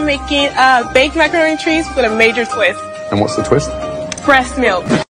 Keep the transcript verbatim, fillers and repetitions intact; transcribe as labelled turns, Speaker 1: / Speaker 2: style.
Speaker 1: making uh, baked macaroni and cheese with a major twist.
Speaker 2: And what's the twist?
Speaker 1: Breast milk.